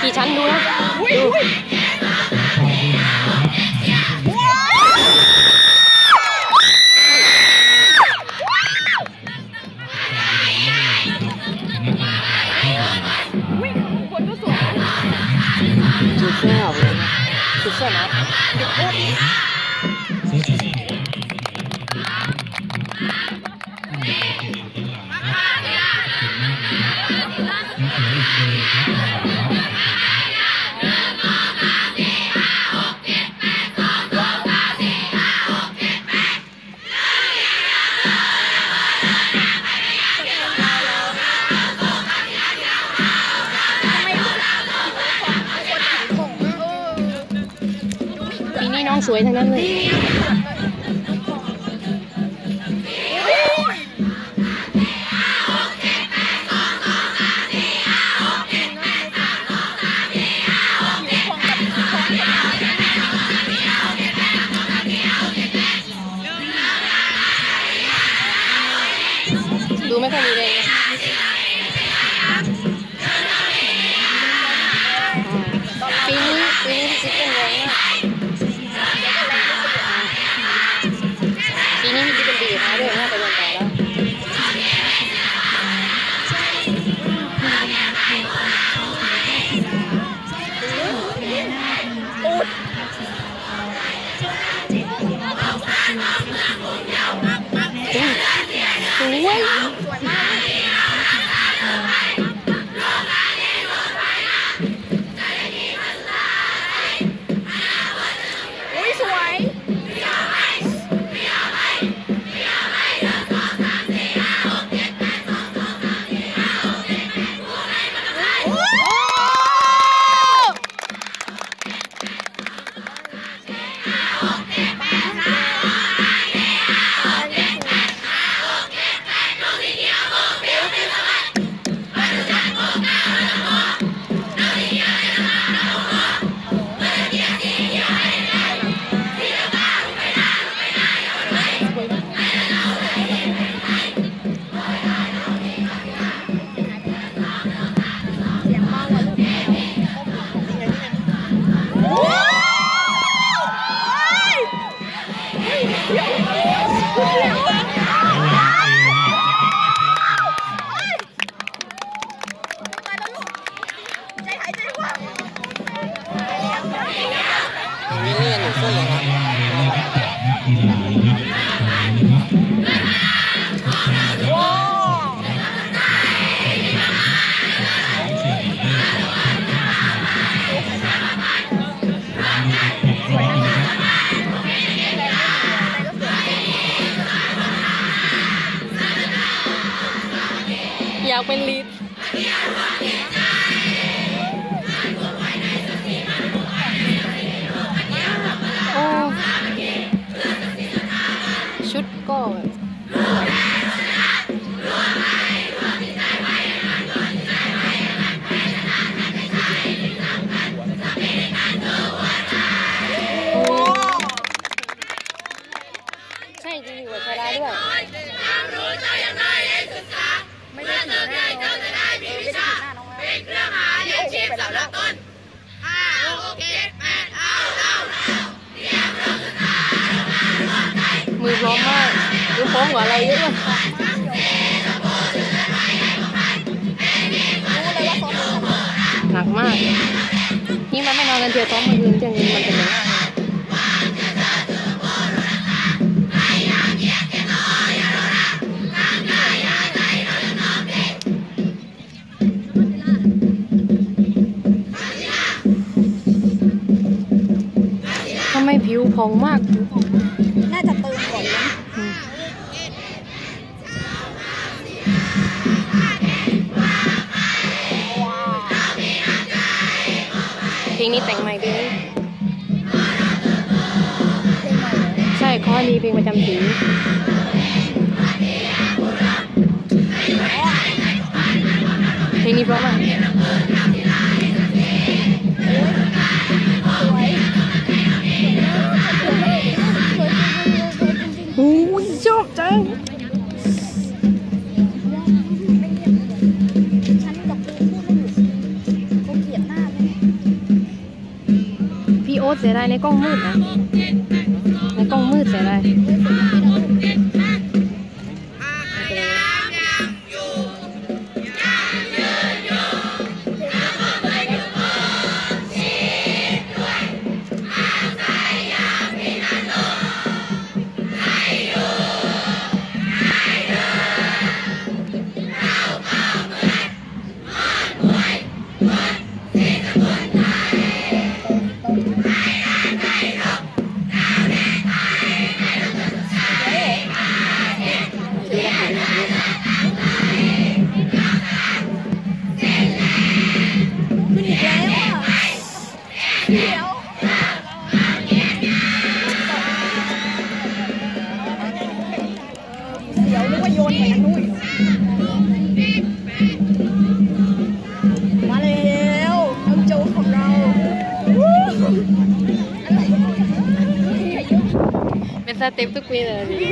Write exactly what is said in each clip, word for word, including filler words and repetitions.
กี่ชั้นดูนะดูชุดเสื้อเลยนะชุดเสื้อนะน้องสวยทั้งนั้นเลยดูไม่ค่อยดีเลยปีนี้ปีนี้ซิกเกิลแรงมากปีนี้มีจิตเป็นดีนะด้วยน่าไปเรียนต่อแล้วสวยอยากเป็นลีดโอ้ชุดก็ใช่จริงอยู่กับชาดาด้วยไม่ได้ถือหน้าน้องไม่ได้ถือหน้าน้องเป็นเครื่องหาเลี้ยงชีพสำหรับต้นห้าหกเจ็ดแปดเอาเอามือพร้อมมากมือพร้อมกว่าเราเยอะหนักมากนี่มันไม่นอนกันเทียวซ้อมมือคืนจังมันเป็นยังไงทำไมผิวพองมากน่าจะเติมก่อนนะเพลงนี้แต่งใหม่ด้วยใช่ข้อนี้เพลงประจำสีเพลงนี้เพราะมากโอ้ยชอบจังฉันกับปูพูดไม่หยุดเขาเกลียดหน้าเลยอ้เสียดายในกล้องมืดนะในกล้องมืดเสียดายเดี๋ยวนึกว่าโยนเหมือนนู้นมาแล้วน้องโจ๊กของเราเป็นสเต็ปทุกปีเลยดิ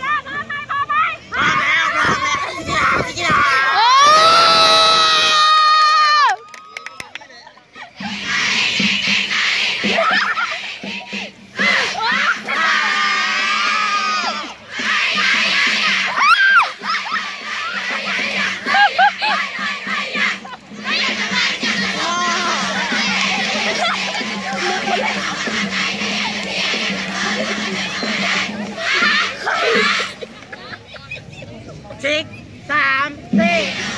สิบสามสี่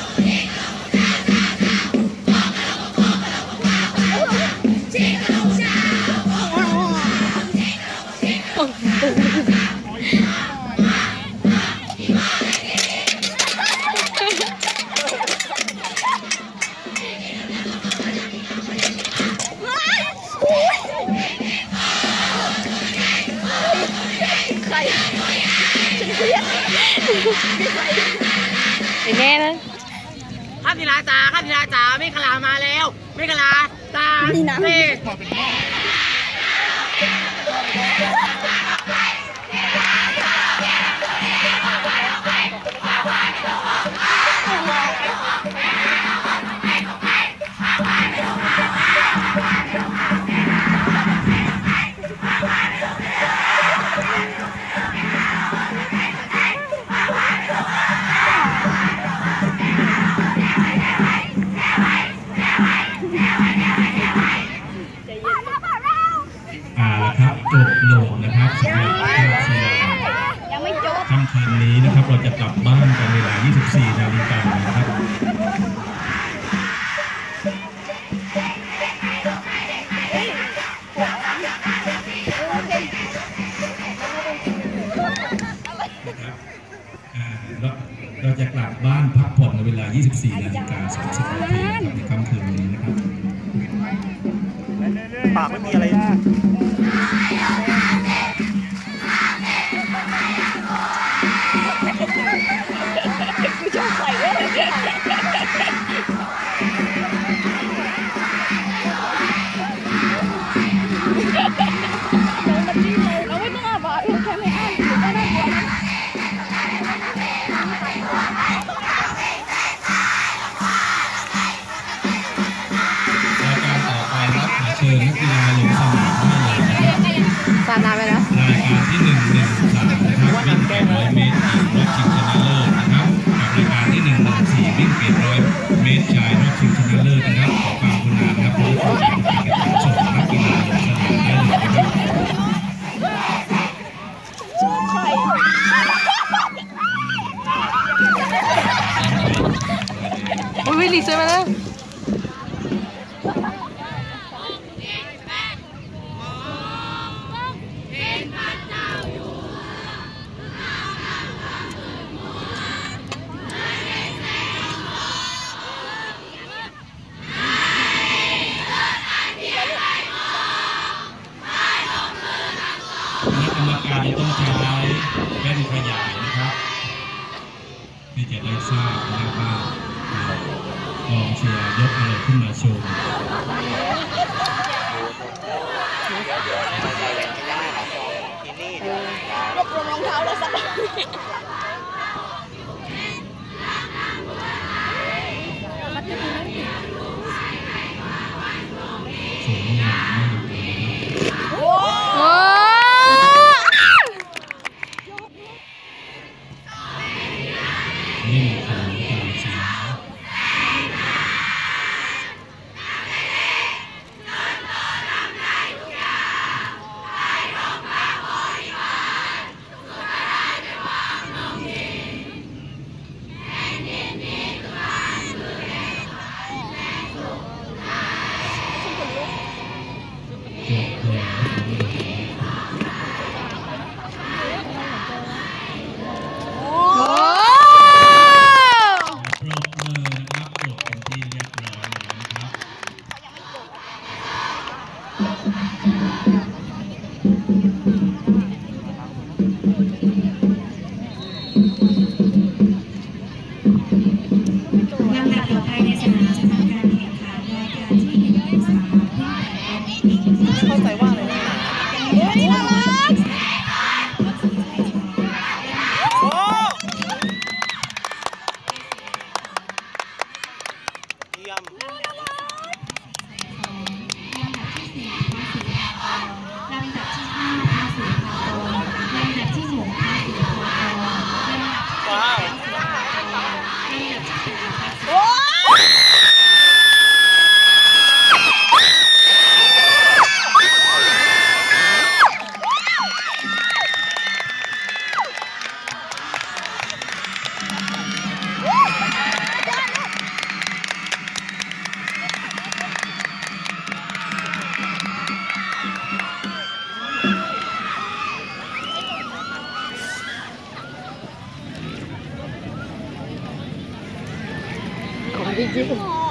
ใครฉันเครียดไอ้แม่นะข้ามศิลาจ๋าข้ามศิลาจ๋าไม่ขลามาแล้วไม่ขลาจ๋าสี่ครับจบลงนะครับสำหรับภาพศิลาค่ำคืนนี้นะครับเราจะกลับบ้านกันเวลา ยี่สิบสี่ นาฬิกานะครับเราจะกลับบ้านพักผ่อนในเวลา ยี่สิบสี่ นาฬิกา สามสิบ นาทีในค่ำคืนนี้นะครับปากไม่มีอะไรกูชอบใส่เว้ยเราไม่ต้องอ่านบอกแค่ไม่อ่านหรือก็น่ากลัวนะรายการต่อไปครับขอเชิญนักกีฬาลงสนามได้เลยนะครับสาดน้ำไปแล้วรายการที่หนึ่งหนึ่งสามนะครับวิ่งแปดร้อยเมตรหญิงรอบชิงชนะเลิศนะครับกับรายการที่หนึ่งหนึ่งสี่วิ่งแปดร้อยเมตรชายรอบชิงชนะเลิศนะครับขอความกรุณาครับผู้เข้าแข่งขันส่งนักกีฬาลงสนามได้เลยนะครับโอ้ยวิลลี่สวยมาแล้วกรรมการต้องใช้แว่นขยายนะครับที่จะได้ทราบนะครับว่ากองเชียร์ยกอะไรขึ้นมาโชว์รวบรวมรองเท้าแล้วสักสวยงามมากเลยนะครับจบแล้วโอ้ปรบมือนะครับจบเป็นที่เรียบร้อยแล้วนะครับลำดับต่อไปในสนามจะทำการแข่งขันรายการที่หนึ่งในสามเข้าใจว่าอะไรนะเฮ้ยน่ารักโอ้เยี่ยมลำดับที่ห้าพาสุภากรลำดับที่หกพาสุภากรลำดับที่ว้าวโอ้ของจริงๆ